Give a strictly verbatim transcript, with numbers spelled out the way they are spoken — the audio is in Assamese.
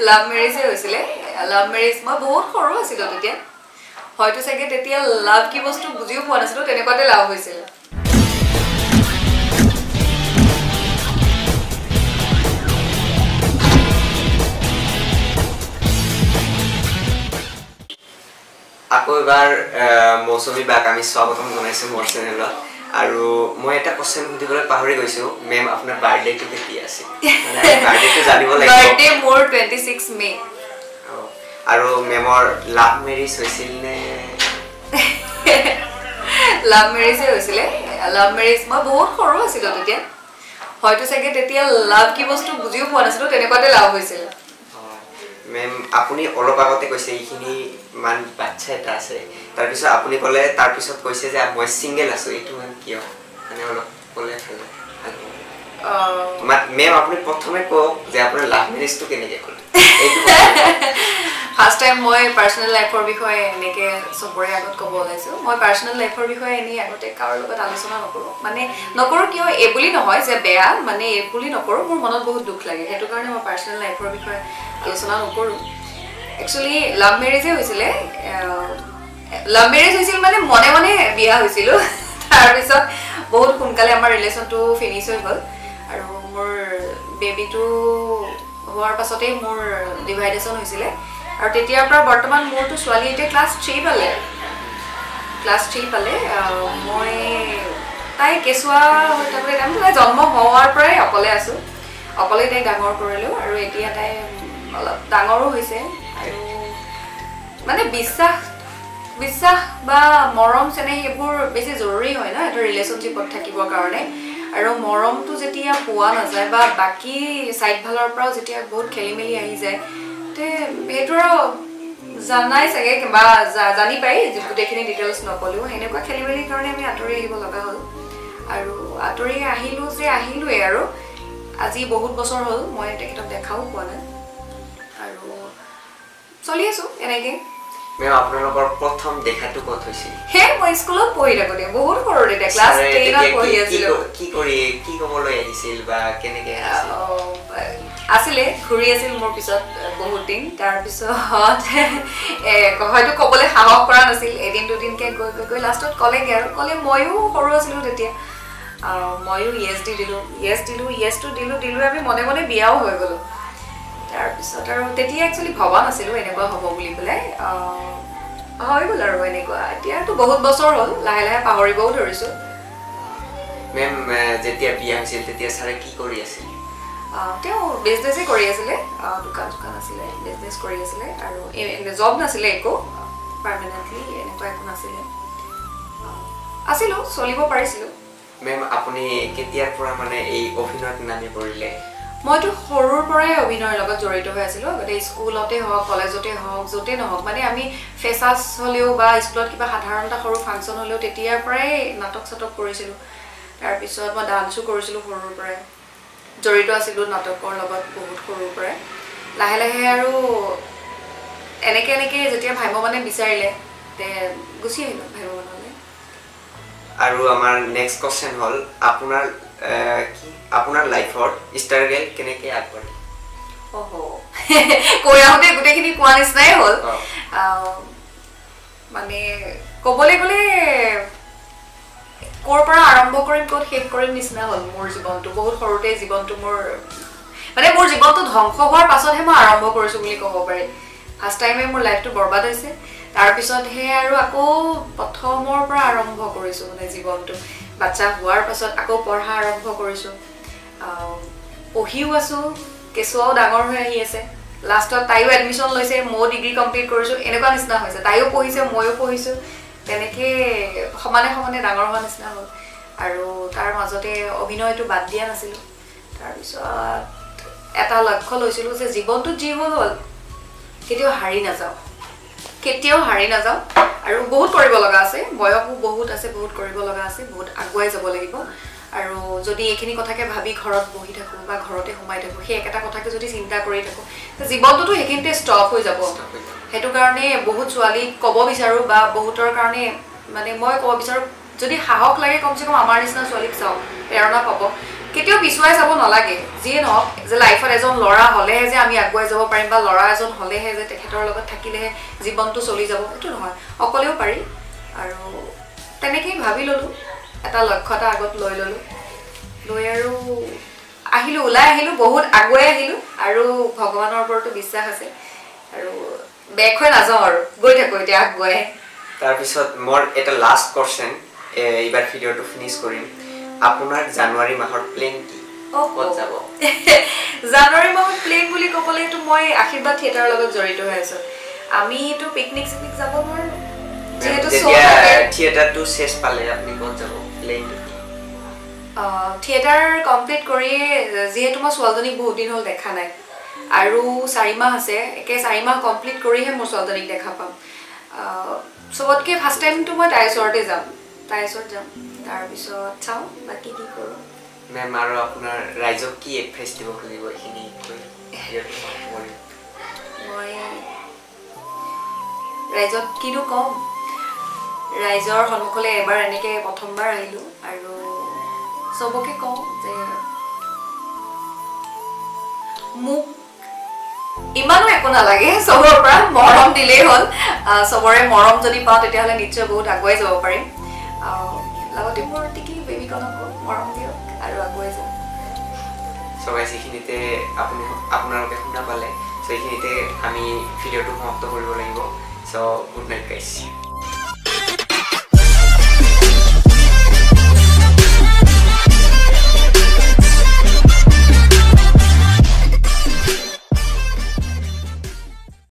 লাভ মেৰেজে হৈছিলে লাভ মেৰেজ মই বহুত সৰু আছিলো তেতিয়া হয়তো চাগে তেতিয়া লাভ কি বস্তু বুজিও পোৱা নাছিলো তেনেকুৱাতে লাভ হৈছিল আকৌ এবাৰ মৌচুমী বাক আমি স্বাগতম জনাইছো মোৰ চেনেলত আৰু মই এটা কোৱেশ্চন সুধিবলৈ পাহৰি গৈছো মেম আপোনাৰ বাৰ্থডেটো কেতিয়া আছে মানে বাৰ্থডেটো জানিব লাগিব বাৰ্থডে মোৰ twenty-six মে আৰু মেমৰ লাভ মেৰেজ হৈছিল নে লাভ মেৰেজে হৈছিলে লাভ মেৰেজ মই বহুত সৰু আছিলো তেতিয়া হয়তো চাগে তেতিয়া লাভ কি বস্তু বুজিও পোৱা নাছিলো তেনেকুৱাতে লাভ হৈছিল মেম আপুনি অলপ আগতে কৈছে এইখিনি মান বাচ্চা এটা আছে তাৰ পিছত আপুনি ক'লে তাৰ পিছত কৈছে যে মই সিঙ্গেল আছো এইটো মানে কিয় মানে অলপ ক'লে ভাল মেম আপুনি প্ৰথমে কওক যে আপোনাৰ লাভ মেৰেজটো কেনেকৈ হ'ল ফাৰ্ষ্ট টাইম মই পাৰ্সোনাল লাইফৰ বিষয়ে এনেকে সবৰে আগত ক'ব ওলাইছো মই পাৰ্সোনাল লাইফৰ বিষয়ে এনি আগতে কাৰো লগত আলোচনা নকৰো মানে নকৰো কিয় এই বুলি নহয় যে বেয়া মানে এই বুলি নকৰো মোৰ মনত বহুত দুখ লাগে হেতু কাৰণে মই পাৰ্সোনাল লাইফৰ বিষয়ে আলোচনা নকৰো একচুয়ালি লাভ মেৰেজে হৈছিলে লাভ মেৰেজ হৈছিল মানে মনে মনে বিয়া হৈছিল তাৰ পিছত বহুত সোনকালে আমাৰ ৰিলেশনটো ফিনিশ হৈ গ'ল আৰু মোৰ বেবিটো হোৱাৰ পাছতে মোৰ ডিভাইডেশন হৈছিলে আৰু তেতিয়াৰ পৰা বৰ্তমান মোৰটো ছোৱালী এতিয়া ক্লাছ three পালে ক্লাছ three পালে মই তাই কেঁচুৱা হৈ থাকোঁতে তাই জন্ম হোৱাৰ পৰাই অকলে আছো অকলে তাই ডাঙৰ কৰিলো আৰু এতিয়া তাই অলপ ডাঙৰো হৈছে আৰু মানে বিশ্বাস বিশ্বাস বা মৰম চেনেহ এইবোৰ বেছি জৰুৰী হয় না এটা ৰিলেশনশ্বিপত থাকিবৰ কাৰণে আৰু মৰমটো যেতিয়া পোৱা নাযায় বা বাকি সাইড ভালৰ পৰাও যেতিয়া বহুত খেলিমেলি আহি যায় তে হেতৰ জানাই চাগে বা জানি পাই গোটেইখিনি ডিটেইলছ নকলেও হেনেকুৱা খেলিমেলিৰ কাৰণে আমি আঁতৰি আহিব লগা হ'ল আৰু আঁতৰি আহিলো যে আহিলোৱে আৰু আজি বহুত বছৰ হ'ল মই তেখেতক দেখাও পোৱা নাই আৰু চলি আছো এনেকে মেম আপোনালোকৰ প্ৰথম দেখাটো ক'ত হৈছিল হে মই স্কুলত পঢ়ি থাকোতে বহুত সৰুতে ক্লাছ ten ত পঢ়ি আছিলো কি কৰি কি ক'বলৈ আহিছিল বা কেনেকৈ আহিছিল আছিলে ঘূৰি আছিল মোৰ পিছত বহুত দিন তাৰ পিছত হয়তো ক'বলৈ সাহস কৰা নাছিল এদিন দুদিনকে গৈ গৈ গৈ লাষ্টত ক'লেগে আৰু ক'লে ময়ো সৰু আছিলো তেতিয়া ময়ো ইয়েছ দি দিলো ইয়েছ দিলো ইয়েছটো দিলো দিলো আমি মনে মনে বিয়াও হৈ গ'লো তাৰ পিছত আৰু তেতিয়া একচুয়ালি ভবা নাছিলো এনেকুৱা হ'ব বুলি পেলাই হৈ গ'ল আৰু এনেকুৱা এতিয়াতো বহুত বছৰ হ'ল লাহে লাহে পাহৰিবও ধৰিছো মেম যেতিয়া বিয়া হৈছিল তেতিয়া ছাৰে কি কৰি আছিল তেওঁ বিজনেসে কৰি আছিলে দোকান দোকান আছিলে বিজনেস কৰি আছিলে আৰু জব নাছিলে একো পাৰ্মানেন্টলি এনেকুৱা একো নাছিলে আছিলো চলিব পাৰিছিলো মেম আপুনি কেতিয়াৰ পৰা মানে এই অভিনয়ত নামি পৰিলে মইতো সৰুৰ পৰাই অভিনয়ৰ লগত জড়িত হৈ আছিলো গতে স্কুলতে হওক কলেজতে হওক যতে নহওক মানে আমি ফেসাস হলেও বা স্কুলত কিবা সাধাৰণটা সৰু ফাংচন হলেও তেতিয়াৰ পৰাই নাটক চাটক কৰিছিলো তাৰ পিছত মই ডান্সও কৰিছিলো সৰুৰ পৰাই জড়িত আছিলো নাটকৰ লগত বহুত সৰুৰ পৰাই লাহে লাহে আৰু এনেকে এনেকে যেতিয়া ভাইম মানে বিচাৰিলে তে গুছি আহিলো ভাইম মানলে আৰু আমাৰ নেক্সট কোৱেশ্চন হল আপোনাৰ কি আপোনাৰ লাইফৰ ষ্ট্ৰাগল কেনেকৈ আগবাঢ়ি ওহো কৈ আহোঁতে গোটেইখিনি কোৱা নিচিনাই হ'ল মানে ক'বলৈ গ'লে ক'ৰ পৰা আৰম্ভ কৰিম ক'ত শেষ কৰিম নিচিনা হ'ল মোৰ জীৱনটো বহুত সৰুতে জীৱনটো মোৰ মানে মোৰ জীৱনটো ধ্বংস হোৱাৰ পাছতহে মই আৰম্ভ কৰিছো বুলি ক'ব পাৰি ফাৰ্ষ্ট টাইমে মোৰ লাইফটো বৰবাদ হৈছে তাৰ পিছতহে আৰু আকৌ প্ৰথমৰ পৰা আৰম্ভ কৰিছো মানে জীৱনটো বাচ্চা হোৱাৰ পাছত আকৌ পঢ়া আৰম্ভ কৰিছো পঢ়িও আছো কেঁচুৱাও ডাঙৰ হৈ আহি আছে লাষ্টত তাইও এডমিশ্যন লৈছে মই ডিগ্ৰী কমপ্লিট কৰিছো এনেকুৱা নিচিনা হৈছে তাইও পঢ়িছে ময়ো পঢ়িছো তেনেকে সমানে সমানে ডাঙৰ হোৱা নিচিনা হ'ল আৰু তাৰ মাজতে অভিনয়টো বাদ দিয়া নাছিলো তাৰ পিছত এটা লক্ষ্য লৈছিলো যে জীৱনটো যি হ'ল হ'ল কেতিয়াও হাৰি নাযাওঁ কেতিয়াও হাৰি নাযাওঁ আৰু বহুত কৰিব লগা আছে বয়সও বহুত আছে বহুত কৰিব লগা আছে বহুত আগুৱাই যাব লাগিব আৰু যদি এইখিনি কথাকে ভাবি ঘৰত বহি থাকো বা ঘৰতে সোমাই থাকো সেই একটা কথাকে যদি চিন্তা কৰি থাকো জীৱনটোতো হেকিনতে ষ্টপ হৈ যাব হেতু কাৰণে বহুত ছোৱালী ক'ব বিচাৰো বা বহুতৰ কাৰণে মানে মই ক'ব বিচাৰো যদি সাহস লাগে কমসে কম আমাৰ নিচিনা ছোৱালীক চাও প্ৰেৰণা পাব কেতিয়াও পিছুৱাই যাব নালাগে যিয়ে নহওক যে লাইফত এজন ল'ৰা হ'লেহে যে আমি আগুৱাই যাব পাৰিম বা ল'ৰা এজন হ'লেহে যে তেখেতৰ লগত থাকিলেহে জীৱনটো চলি যাব এইটো নহয় অকলেও পাৰি আৰু তেনেকেই ভাবি ল'লোঁ এটা লক্ষ্য এটা আগত লৈ ল'লোঁ লৈ আৰু আহিলোঁ ওলাই আহিলোঁ বহুত আগুৱাই আহিলোঁ আৰু ভগৱানৰ ওপৰতো বিশ্বাস আছে আৰু বেক হৈ নাযাওঁ আৰু গৈ থাকোঁ এতিয়া আগুৱাই তাৰপিছত মোৰ এটা লাষ্ট কোৱেশ্চন এইবাৰ ভিডিঅ'টো ফিনিছ কৰিম আপোনাৰ জানুৱাৰী মাহৰ প্লেন কি ক'ত যাব জানুৱাৰী মাহত প্লেন বুলি ক'বলৈতো মই আশীৰ্বাদ থিয়েটাৰৰ লগত জড়িত হৈ আছোঁ আমিতো পিকনিক চিকনিক যাব নোৱাৰোঁ যিহেতু থিয়েটাৰটো শেষ পালে আপুনি ক'ত যাব প্লেন থিয়েটাৰ কমপ্লিট কৰি যিহেতু মই ছোৱালীজনীক বহুত দিন হ'ল দেখা নাই আৰু চাৰি মাহ আছে একে চাৰি মাহ কমপ্লিট কৰিহে মোৰ ছোৱালীজনীক দেখা পাম চবতকৈ ফাৰ্ষ্ট টাইমটো মই তাইৰ ওচৰতে যাম তাইৰ ওচৰত যাম তাৰপিছত চাওঁ বাকী কি কৰোঁ মেম আৰু আপোনাৰ ৰাইজক কি এডভাইচ দিব খুজিব এইখিনি মই ৰাইজক কিনো ক'ম ৰাইজৰ সন্মুখলৈ এবাৰ এনেকৈ প্ৰথমবাৰ আহিলোঁ আৰু চবকে কওঁ যে মোক ইমানো একো নালাগে চবৰ পৰা মৰম দিলেই হ'ল চবৰে মৰম যদি পাওঁ তেতিয়াহ'লে নিশ্চয় বহুত আগুৱাই যাব পাৰিম লগতে মোৰ টিকি বেবীকণকো মৰম দিয়ক আৰু আগুৱাই যাম সবাই যিখিনিতে আপুনি আপোনালোকে শুনা পালে চ' এইখিনিতে আমি ভিডিঅ'টো সমাপ্ত কৰিব লাগিব চ' গুড নাইট গাইজ